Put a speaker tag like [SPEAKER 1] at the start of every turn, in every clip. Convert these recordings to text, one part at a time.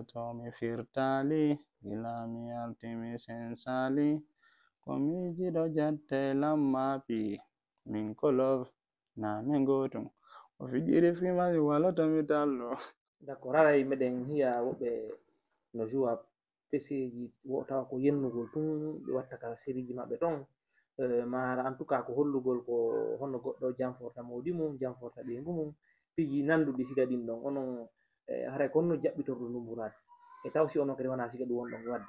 [SPEAKER 1] to mi firtali gila mi altimi sensali ko mi jiɗo jatte lammapi min kolov na min gotum o fijiri fimali waloto mi dallo.
[SPEAKER 2] D'accord, haray meɗen hiya woɓɓe no joua peseji tawa ko yennugol tun ɓe watta ka sériji maɓɓe ɗon mara en tout cas ko hollugol ko honno goɗɗo janforta modi mum janforta ɓeygu mum piji nanduɗi siga ɗin ɗon onon haray ko honno jaɓɓitorɗo ndumburade e taw si onon kadi wona siga ɗum wonɗon wadde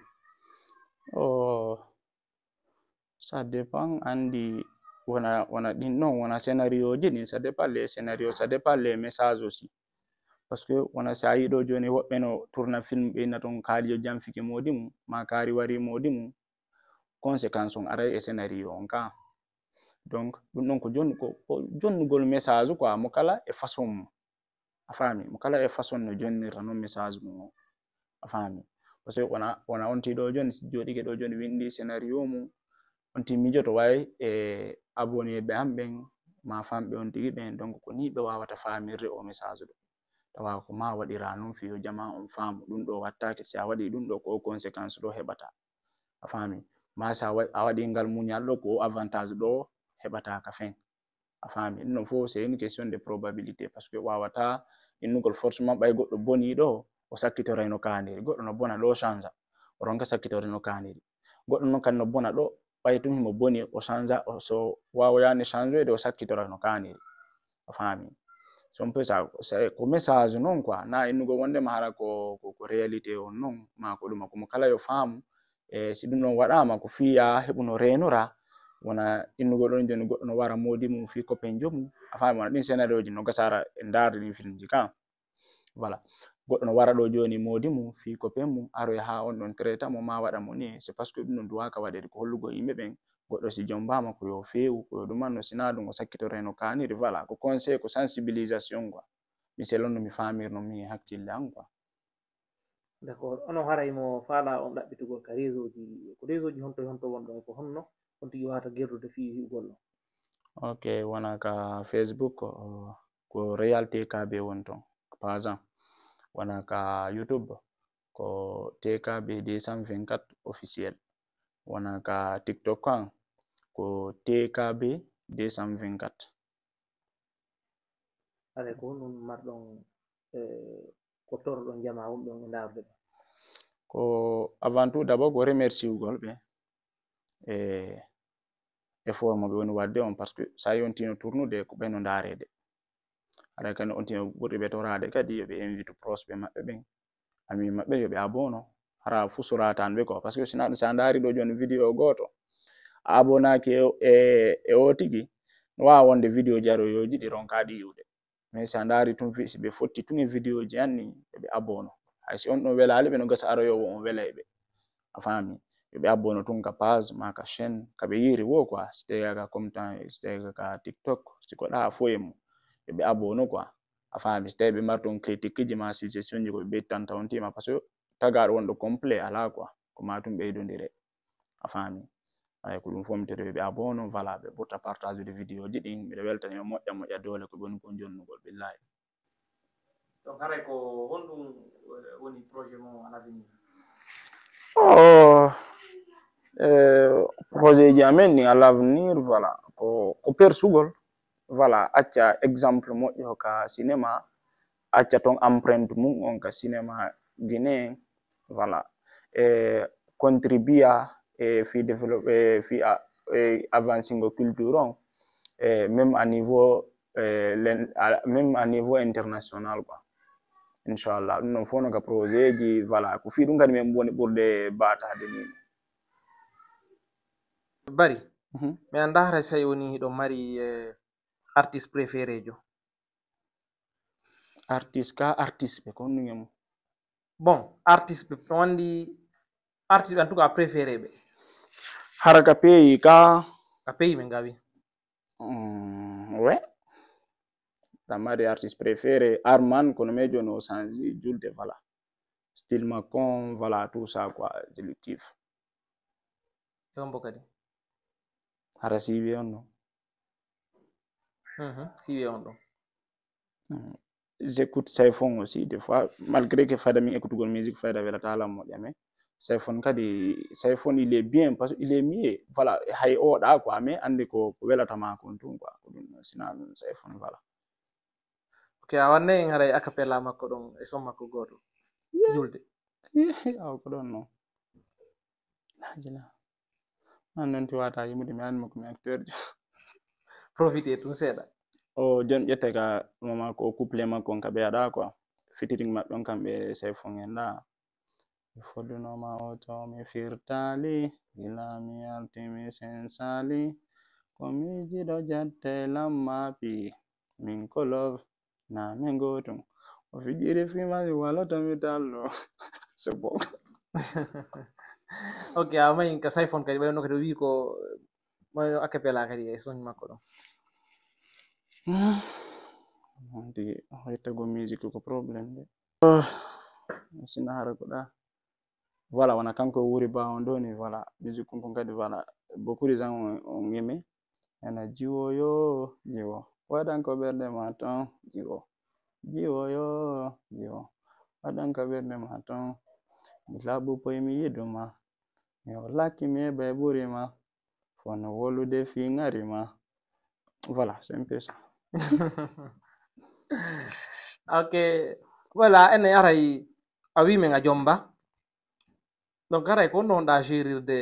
[SPEAKER 1] ça dépend andi wona ɗin ɗon wona scénario ji ɗin ça dépend les scénarios ça dépend les messages aussi parce que wona sa yi ɗo joni woɓɓe no tourna film ɓeyna ton kaaliyo jamfike modi mum ma kaari wari modi mum conséquence on aray e scénario on ka donc ɗum ɗon ko jonnugol message quoi mo kala e façon mum a faami mo kala e façon no jonnirta noon message mum a faami parce que wona on tiɗo joni joɗike ɗo joni windi scénario mum on timmijoto wawi e abonné ɓe am ɓen ma famɓe on tigi ɓen donc ko ni ɓe wawata famirde o message ɗo tawa ko ma waɗira noon fiyo jama on faamu ɗum ɗo wattake si a waɗi ɗum ɗo ko conséquence ɗo heɓata a faami ma sa a waɗi ngal muñal ɗo ko avantage ɗo heɓata ka fen a faami ɗum ɗon fof c'est une question de probabilité parce que wawata innugol forcément ɓay goɗɗo boni ɗo o sakkitorayno kaniri goɗɗo no bona ɗo change o ronka sakkitorayno kaniri goɗɗo noon kadi no bona ɗo ɓay tum himo boni o change so wawoyani change de o sakkitorayno kaniri a faami so on peut ça ko message non quoi na innugo wondema hara ko réalité on non ma ko ɗuma komo kala yo faamu e si ɗum ɗon waɗama ko fiya heɓuno renora wona innugo ɗon joni goɗɗo no wara modi mum fi copain jomum a faami wona ɗin scénario ji no gasara e darde ɗin film ji ka voilà goɗɗo no wara ɗo joni modi mum fi copain mum aroy ha on ɗon traita mo ma waɗa mo ni c'est parce que ɗum ɗon duwaka waɗede ko hollugo yimɓe ɓen goɗɗo si jombama ko yo fewu ko yo ɗumanno sina ɗum o sakkitoreno kaniri voilà ko conseil ko sensibilisation quoi mi selonno mi famirno mi hakkille an quoi
[SPEAKER 2] d'accord onon haray mo faala on ɗaɓɓitugol ka réseau ji ko réseau ji honto wonɗon ko honno on tigi wawata gerdude fi hiugol ɗon
[SPEAKER 1] ok wona ka Facebook ko réalité KB won ton par exemple wona ka YouTube ko TKB 224 officiel wona ka TikTok kan ko TKB 224
[SPEAKER 2] haray ko honɗum marɗon ko torɗon jama wonɓe on e darde ɗon
[SPEAKER 1] ko avant tout d'abord ko remerciugol ɓe effort mo ɓe woni wadde on par ce que sa yontino tournude ko ɓen no darede haɗa kadi on tino ɓurɗi ɓe torade kadi yoɓe invite proche ɓe maɓɓe ɓen ami maɓɓe yoɓe abono hara fu suratan ɓe ko par ce que sina sa dari ɗo joni vidéo goto a abonaki e o tigi no wawa wonde vidéo jaroyoji ɗi ronkaɗi yiwde mais sa dari tun si ɓe fotti tun e vidéo ji anni yoɓe abono hay si on ɗon welali ɓe no gasa aroyowo on welayɓe a faami yoɓe abbono tun ka page ma ka chaîne kaɓe yiri wo quoi si tawi ka comme temps si tawi ka TikTok si ko ɗa fo e mum yoɓe abono quoi a faami si tawi ɓe mari ton critique ji ma suggestion ji ko ɓe ɓettanta on tima par ce que tagaɗo wonɗo complet ala quoi ko ma tum ɓeydodire a faami ay ko ɗum fomtiri ɓe abono voilà ɓe ɓurta partage de vidéo ji ɗin mbiɗa weltanima moƴƴa dole ko woni ko jonnugol billahi
[SPEAKER 2] donc haray ko honɗum woni projet mo en avenir
[SPEAKER 1] projet ji amen ni à l'avenir voilà ko persugol voilà acca exemple moƴƴo ka cinéma acca ton empreinte mum on ka cinéma guinéen voilà e contribua e fi développer fi avancingo culture on même à niveau même à niveau international quoi inchallah ɗum ɗon fof no ka projet ji voilà ko fi ɗum kadi min woni ɓurde batade ni
[SPEAKER 2] bari mi anda haray so tawi woni hiɗo mari artiste préféré jo
[SPEAKER 1] artiste ka artiste ɓe ko honɗum e mum
[SPEAKER 2] bon artiste ɓe wandi artiste en tout cas préféré ɓe
[SPEAKER 1] hara ka pays ka
[SPEAKER 2] pays ɓe gawi
[SPEAKER 1] ouais tamari artiste préféré Arman kono me joni o change julde voilà style Macon voilà tout ça quoi sélectif
[SPEAKER 2] tombo kadi
[SPEAKER 1] hara siwi on no
[SPEAKER 2] siwi on ɗon
[SPEAKER 1] j'écoute Saifon aussi des fois malgré que fada mi écoute musique fada vela tala mo mais Saifon kadi Saifon il est bien parce qu'il est mieux voilà hay o da quoi mais andi ko vela tama ko tun quoi sina Saifon voilà
[SPEAKER 2] ok a wanne en haray acapella makko ɗon e son makko goto julde
[SPEAKER 1] aw ko don no najina an non ti wata yimude mi an makko mi acteur
[SPEAKER 2] profité tun seeɗa
[SPEAKER 1] o jon ƴette ka mama ko couple makko ka ɓeyaɗa quoi featuring maɓɓe on kamɓe Saifon en ɗa fodunoma o tawmi firtali gila mi altimi sensali komi jiɗo jatte lammapi min ko love na min gotum o fijiri fimani walotami tallo c'est bon
[SPEAKER 2] ok a mayin ka Saifon kadi ɓayno kadi o wi ko mayno acapella kadi e soñ makko ɗon
[SPEAKER 1] tigi yettago musique ko probléme de sina hara ko ɗa voilà wona kanko wuri bawon ɗo ni voilà musique kon kadi voilà beaucoup de gens on aimé ena jiwoyo jiwo waɗan ko ɓerde ma ton jiwo jiwoyo jiwo waɗan ko ɓerde ma ton mi laɓu poye mi yiɗuma mi hollaki mi heɓa e ɓuri ma fono wolude fi ngari ma voilà c'est un peu ça
[SPEAKER 2] ok voilà enen aray a wimen a jomba donc aray ko non ɗa gérirde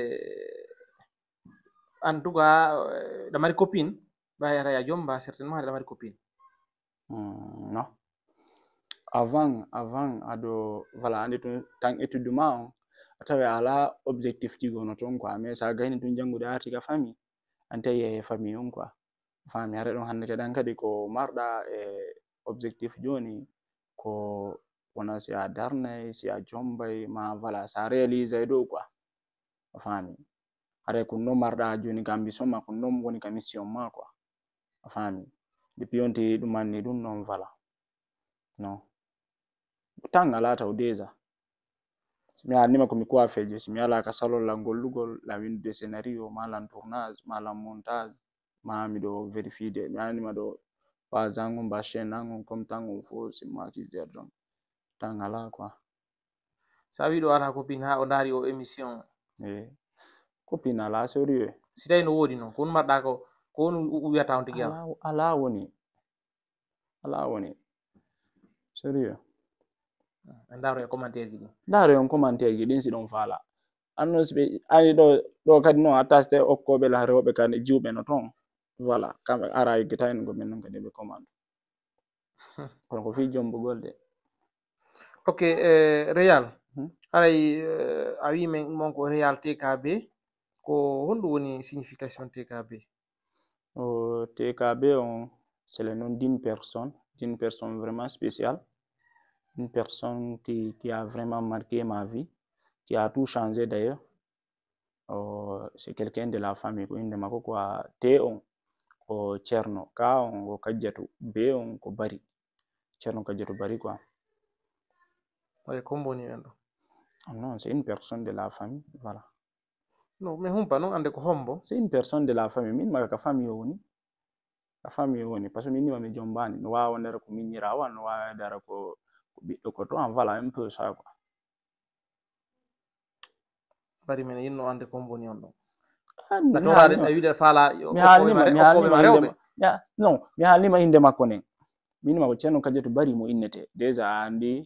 [SPEAKER 2] en tout cas ɗa mari copine ɓay aray a jomba certainement aɗa mari copine
[SPEAKER 1] non avant aɗo voilà andi tun tan étude ma on a tawi ala objectif jigono toon quoi mais sa gayni tun janngude artiga famille an tawi e famille on quoi fami hare ɗon hannde keɗan kadi ko marɗa e objectif joni ko wona si a darnay si a jombay ma voilà sa réalise e dow quoi fami hare ko non marɗa joni ka ambition ma ko non woni ka mission ma quoi fami depuis on te ɗum manni ɗum non voilà non tan ala taw déjà mi haalnima komi coiffeje si mi ala ka salolla gollugol la windude scénario malan tournage malan montage ma miɗo vérifiede mi haalnima ɗo page angon ba chaîne angon comme tangon fo c'est moi qui gère donc tan ala quoi
[SPEAKER 2] sa wi ɗo ala copine ha o daari o émission
[SPEAKER 1] copine ala sérieux
[SPEAKER 2] si tawi no woodi noon ko woni marɗa ko woni wiyata on tigi
[SPEAKER 1] ala woni sérieux
[SPEAKER 2] ndaaro e commentaire ji ɗin
[SPEAKER 1] ndaaro en commentaire ji ɗin si ɗon faala annon si ɓe ani ɗo kadi noon a taste okkoɓe la rewɓe kadi jiwɓe no toon voilà kamɓe ara e guetaynogo men noon kadi ɓe commande kono ko fi jombugol de
[SPEAKER 2] ok réal haray a wi men mon ko réal TKB ko honɗum woni signification TKB
[SPEAKER 1] TKB on c'est le nom d'une personne vraiment spéciale, une personne qui a vraiment marqué ma vie, qui a tout changé d'ailleurs. C'est quelqu'un de la famille ko inde makko ko T on ko Cerno, K on ko Kajjatu, B on ko Bari, Cerno Kajjatu Bari quoi.
[SPEAKER 2] Comment boni en
[SPEAKER 1] non, c'est une personne de la famille, voilà.
[SPEAKER 2] Non, mais humpa non ande ko hombo.
[SPEAKER 1] C'est une personne de la famille, min maka famille woni. La famille woni parce que min ma mi jombani no wawa ndara ko miñira wan no wawa dara ko ɓiɗɗo ko to en voilà un peu ça quoi.
[SPEAKER 2] Bari men yinno ande ko boni on ɗon natorade a wiide faala
[SPEAKER 1] non mi haalnima inde makko nen min ma ko Ceerno Kajjatu Bari mo innete déjà andi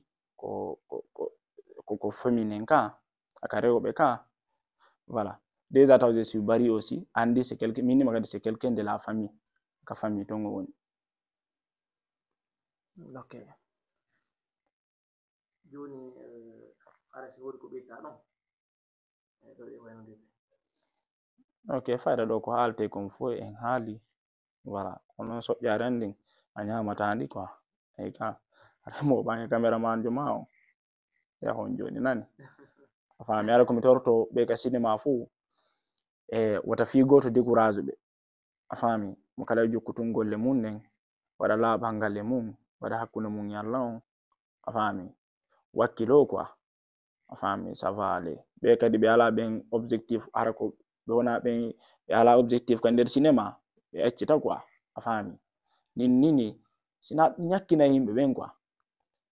[SPEAKER 1] ko féminin ka aka rewɓe ka voilà déjà taw je suis Bari aussi andi c'est quelqu'un minima kadi c'est quelqu'un de la famille ka famille tongo woni
[SPEAKER 2] ok joni ara si woni ko ɓeyta ɗon
[SPEAKER 1] ok fayda ɗo ko haalte kon fo en haali voilà kono soƴƴare an ndin a ñamatandi quoi eyi ka remo ɓange caméraman jo ma o yahon joni nani a faami ara komi torto ɓe ka cinéma fou e wata fi goto décourage ɓe a faami mo kala jokkutun golle mum nen waɗa laaɓal ngalle mum waɗa hakkunde mum yalla on a faami wakkilo quoi a faami ça va aller ɓe kadi ɓe ala ɓen objectif ara ko ɓe wona ɓen ɓe ala objectif ka nder cinéma ɓe accita quoi a faami nini sina ñakkina yimɓe ɓen quoi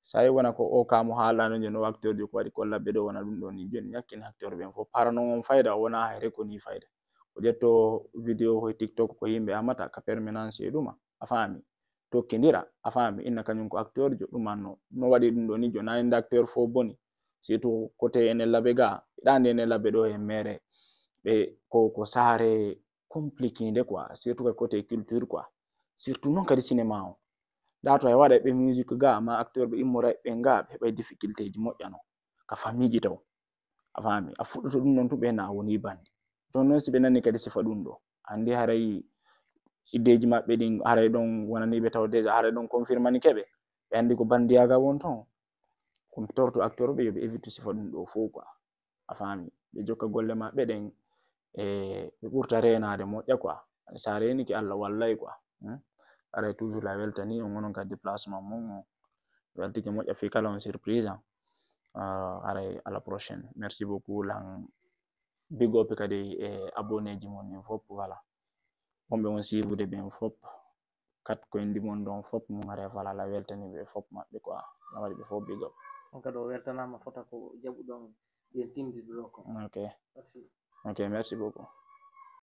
[SPEAKER 1] sai wona ko o kamo haalano je no acteur jo ko waɗi kolla ɓe ɗo wona ɗum ɗo ni joni yakkini acteur ɓen fof parano on fayda wona hayre ko ni fayda ko ƴetto vidéo koye tiktok ko yimɓe amata ka permanence e ɗuma a faami tokkidira a faami inna kañum ko acteur jo ɗumanno no waɗi ɗum ɗo ni jo nayinde acteur fof boni surtout côté enen laɓe ga ɗande enen laɓe ɗo e mere ɓe ko saare compliqué quoi surtout ka côté culture quoi surtout non kadi cinéma o da to a waɗa ɓe musique ga ma acteur ɓe immora ɓe ga ɓe heɓay difficulté ji moƴƴano ka famille ji taw a faami a fuɗɗoto ɗum ɗon to ɓe na woni bandi ton noon si ɓe nani kadi sifa ɗum ɗo andi haray iddeji maɓɓe ɗin haray ɗon wonaniɓe taw déjà haray ɗon confirmani keɓe ɓe andi ko bandiyaga won ton komi torto acteur ɓe yoɓe évite sifa ɗum ɗo fof quoi a faami ɓe jokka golle maɓɓe ɗen ɓe ɓurta renade moƴƴa quoi sa reniki Allah wallay quoi aray toujours la weltani on onon kadi déplacement mon weltike moƴƴa fi kala on surprise aray à la prochaine merci beaucoup lan big up kadi e abonné ji mon en fop voilà wonɓe on suivre ɓen fop kat koye ndimon ɗon fop mum are voilà la weltani ɓe fop maɓɓe quoi la waɗi ɓe fop big up
[SPEAKER 2] on kadi o weltanama fota ko jaɓuɗon yen timdiɗo ɗo ko
[SPEAKER 1] ok merci beaucoup